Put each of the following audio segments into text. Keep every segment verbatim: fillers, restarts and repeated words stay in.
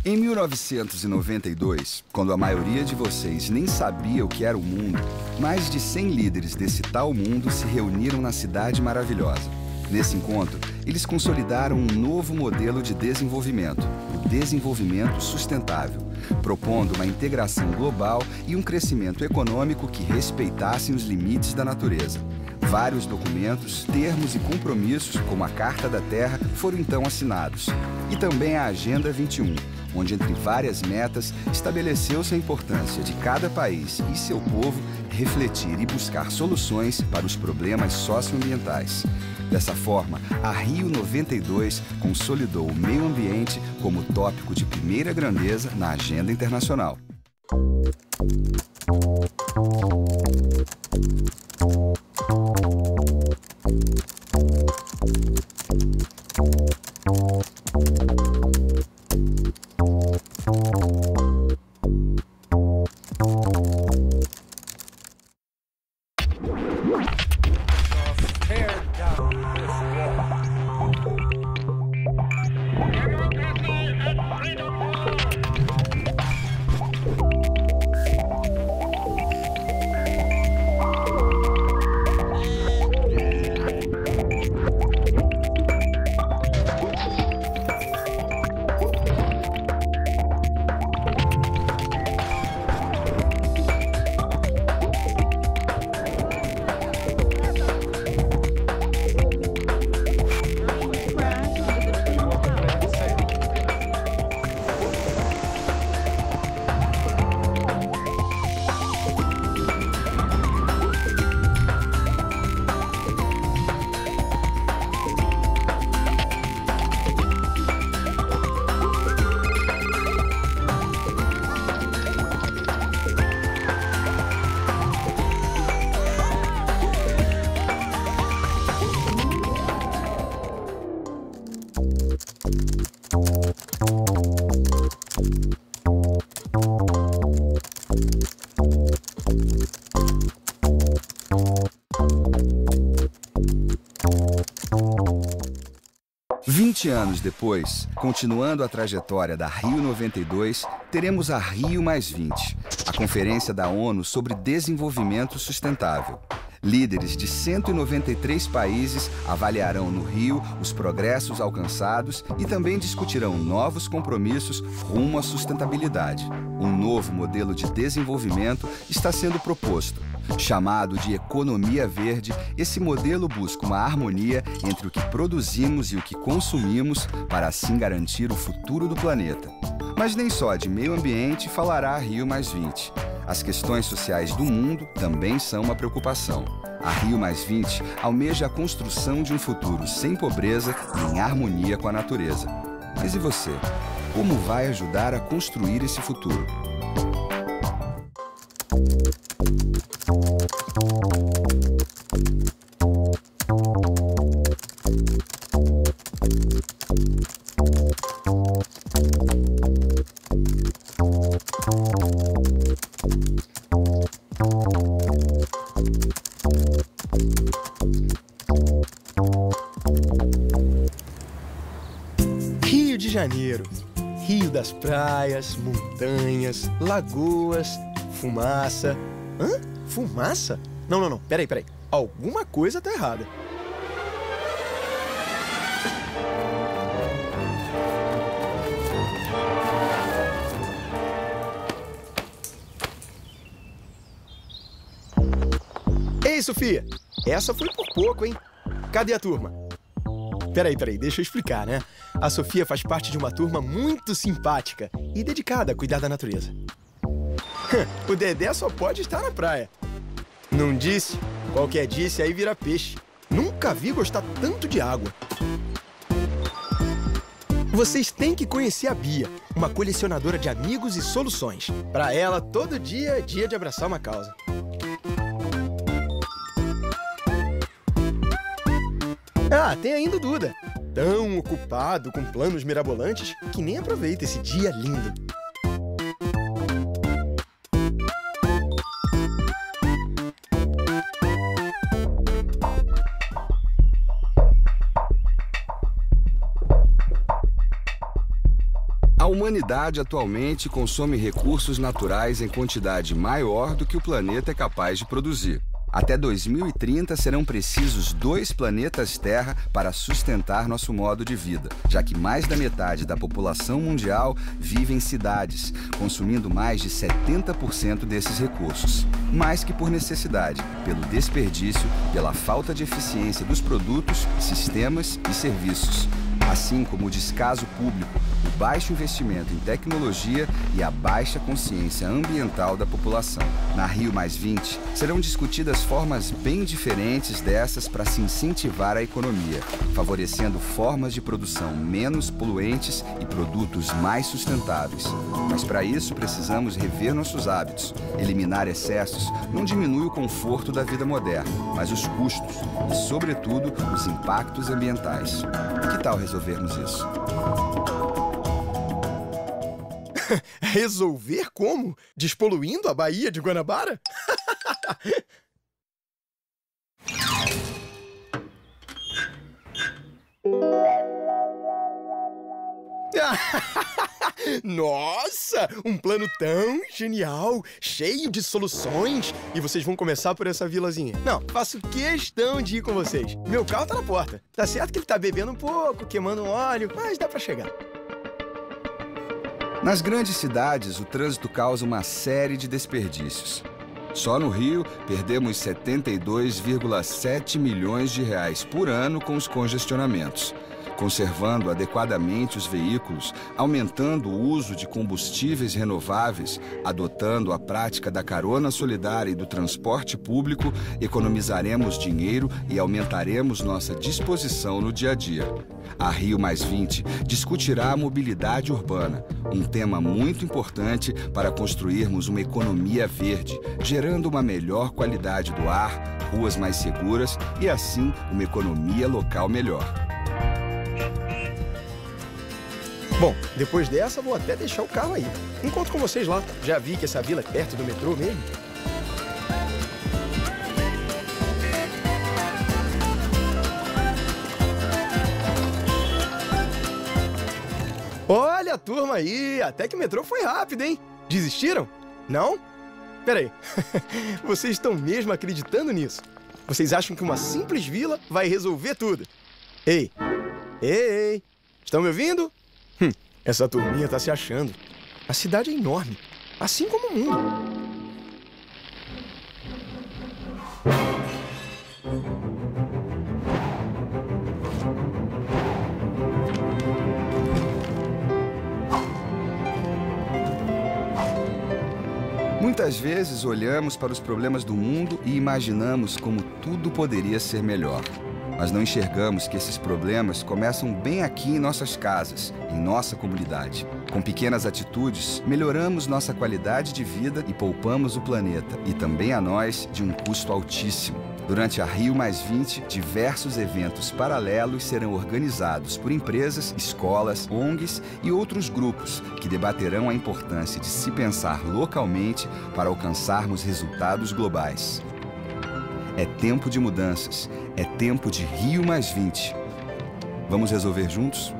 Em mil novecentos e noventa e dois, quando a maioria de vocês nem sabia o que era o mundo, mais de cem líderes desse tal mundo se reuniram na Cidade Maravilhosa. Nesse encontro, eles consolidaram um novo modelo de desenvolvimento, o desenvolvimento sustentável, propondo uma integração global e um crescimento econômico que respeitassem os limites da natureza. Vários documentos, termos e compromissos, como a Carta da Terra, foram então assinados. E também a Agenda vinte e um, onde, entre várias metas, estabeleceu-se a importância de cada país e seu povo refletir e buscar soluções para os problemas socioambientais. Dessa forma, a Rio noventa e dois consolidou o meio ambiente como tópico de primeira grandeza na agenda internacional. vinte anos depois, continuando a trajetória da Rio noventa e dois, teremos a Rio mais vinte, a Conferência da ONU sobre Desenvolvimento Sustentável. Líderes de cento e noventa e três países avaliarão no Rio os progressos alcançados e também discutirão novos compromissos rumo à sustentabilidade. Um novo modelo de desenvolvimento está sendo proposto. Chamado de economia verde, esse modelo busca uma harmonia entre o que produzimos e o que consumimos para assim garantir o futuro do planeta. Mas nem só de meio ambiente falará a Rio mais vinte. As questões sociais do mundo também são uma preocupação. A Rio mais vinte almeja a construção de um futuro sem pobreza e em harmonia com a natureza. Mas e você? Como vai ajudar a construir esse futuro? Rio de Janeiro. Rio das praias, montanhas, lagoas, fumaça. Hã? Fumaça? Não, não, não. Peraí, peraí. Alguma coisa tá errada. Ei, Sofia! Essa foi por pouco, hein? Cadê a turma? Peraí, peraí, deixa eu explicar, né? A Sofia faz parte de uma turma muito simpática e dedicada a cuidar da natureza. O Dedé só pode estar na praia. Não disse? Qualquer disse, aí vira peixe. Nunca vi gostar tanto de água. Vocês têm que conhecer a Bia, uma colecionadora de amigos e soluções. Para ela, todo dia é dia de abraçar uma causa. Ah, tem ainda o Duda. Tão ocupado com planos mirabolantes que nem aproveita esse dia lindo. humanidade atualmente consome recursos naturais em quantidade maior do que o planeta é capaz de produzir. Até dois mil e trinta serão precisos dois planetas Terra para sustentar nosso modo de vida, já que mais da metade da população mundial vive em cidades, consumindo mais de setenta por cento desses recursos. Mais que por necessidade, pelo desperdício, pela falta de eficiência dos produtos, sistemas e serviços. Assim como o descaso público, o baixo investimento em tecnologia e a baixa consciência ambiental da população. Na Rio mais vinte, serão discutidas formas bem diferentes dessas para se incentivar a economia, favorecendo formas de produção menos poluentes e produtos mais sustentáveis. Mas para isso precisamos rever nossos hábitos. Eliminar excessos não diminui o conforto da vida moderna, mas os custos e, sobretudo, os impactos ambientais. Que tal resolvermos isso? Resolver como? Despoluindo a Baía de Guanabara? Nossa! Um plano tão genial, cheio de soluções. E vocês vão começar por essa vilazinha. Não, faço questão de ir com vocês. Meu carro tá na porta. Tá certo que ele tá bebendo um pouco, queimando um óleo, mas dá pra chegar. Nas grandes cidades, o trânsito causa uma série de desperdícios. Só no Rio, perdemos setenta e dois vírgula sete milhões de reais por ano com os congestionamentos. Conservando adequadamente os veículos, aumentando o uso de combustíveis renováveis, adotando a prática da carona solidária e do transporte público, economizaremos dinheiro e aumentaremos nossa disposição no dia a dia. A Rio mais vinte discutirá a mobilidade urbana, um tema muito importante para construirmos uma economia verde, gerando uma melhor qualidade do ar, ruas mais seguras e, assim, uma economia local melhor. Bom, depois dessa, vou até deixar o carro aí. Encontro com vocês lá. Já vi que essa vila é perto do metrô mesmo. Olha a turma aí! Até que o metrô foi rápido, hein? Desistiram? Não? Peraí. Vocês estão mesmo acreditando nisso? Vocês acham que uma simples vila vai resolver tudo? Ei! Ei, ei! Estão me ouvindo? Hum, essa turminha tá se achando. A cidade é enorme, assim como o mundo. Muitas vezes olhamos para os problemas do mundo e imaginamos como tudo poderia ser melhor. Mas não enxergamos que esses problemas começam bem aqui em nossas casas, em nossa comunidade. Com pequenas atitudes, melhoramos nossa qualidade de vida e poupamos o planeta, e também a nós, de um custo altíssimo. Durante a Rio mais vinte, diversos eventos paralelos serão organizados por empresas, escolas, O N Gs e outros grupos que debaterão a importância de se pensar localmente para alcançarmos resultados globais. É tempo de mudanças. É tempo de Rio mais vinte. Vamos resolver juntos?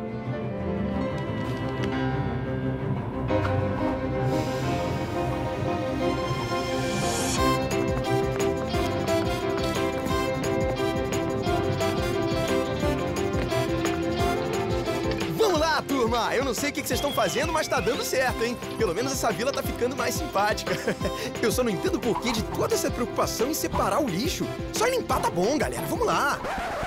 Vamos lá, turma! Eu não sei o que vocês estão fazendo, mas tá dando certo, hein? Pelo menos essa vila tá ficando mais simpática. Eu só não entendo o porquê de toda essa preocupação em separar o lixo. Só em limpar tá bom, galera. Vamos lá!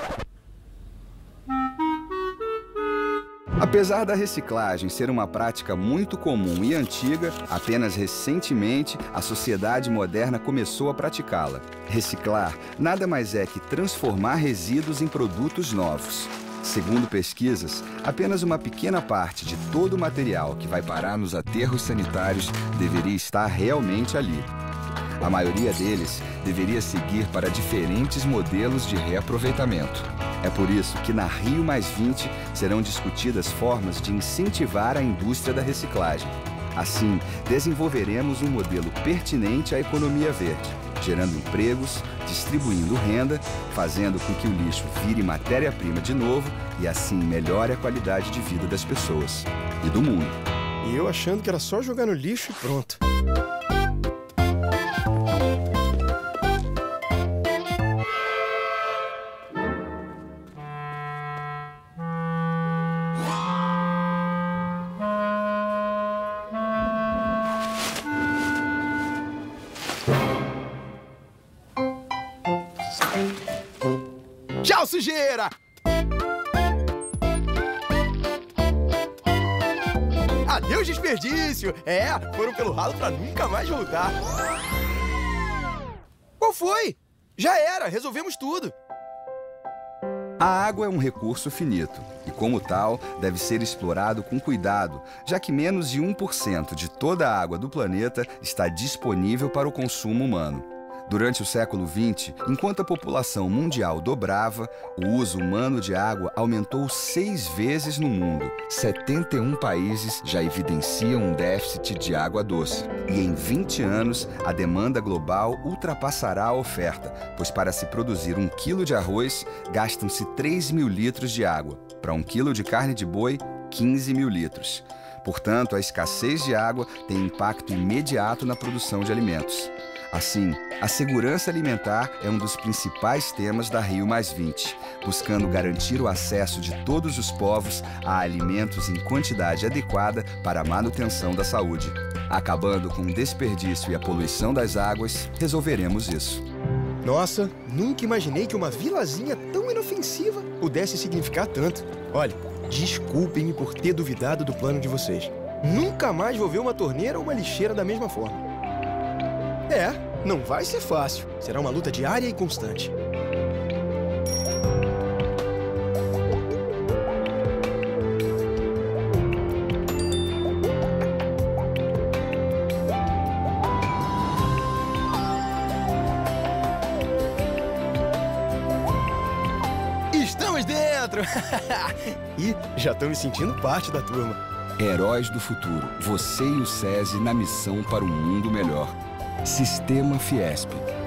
Apesar da reciclagem ser uma prática muito comum e antiga, apenas recentemente a sociedade moderna começou a praticá-la. Reciclar nada mais é que transformar resíduos em produtos novos. Segundo pesquisas, apenas uma pequena parte de todo o material que vai parar nos aterros sanitários deveria estar realmente ali. A maioria deles deveria seguir para diferentes modelos de reaproveitamento. É por isso que na Rio mais vinte serão discutidas formas de incentivar a indústria da reciclagem. Assim, desenvolveremos um modelo pertinente à economia verde, gerando empregos, distribuindo renda, fazendo com que o lixo vire matéria-prima de novo e assim melhore a qualidade de vida das pessoas e do mundo. E eu achando que era só jogar no lixo e pronto. Tchau, sujeira! Adeus, desperdício! É, foram pelo ralo pra nunca mais voltar. Qual foi? Já era, resolvemos tudo. A água é um recurso finito e, como tal, deve ser explorado com cuidado, já que menos de um por cento de toda a água do planeta está disponível para o consumo humano. Durante o século vinte, enquanto a população mundial dobrava, o uso humano de água aumentou seis vezes no mundo. setenta e um países já evidenciam um déficit de água doce. E em vinte anos, a demanda global ultrapassará a oferta, pois para se produzir um quilo de arroz, gastam-se três mil litros de água. Para um quilo de carne de boi, quinze mil litros. Portanto, a escassez de água tem impacto imediato na produção de alimentos. Assim, a segurança alimentar é um dos principais temas da Rio mais vinte, buscando garantir o acesso de todos os povos a alimentos em quantidade adequada para a manutenção da saúde. Acabando com o desperdício e a poluição das águas, resolveremos isso. Nossa, nunca imaginei que uma vilazinha tão inofensiva pudesse significar tanto. Olha, desculpem-me por ter duvidado do plano de vocês. Nunca mais vou ver uma torneira ou uma lixeira da mesma forma. É, não vai ser fácil. Será uma luta diária e constante. Estamos dentro! E já estou me sentindo parte da turma. Heróis do futuro, você e o SESI na missão para um mundo melhor. Sistema Fiesp.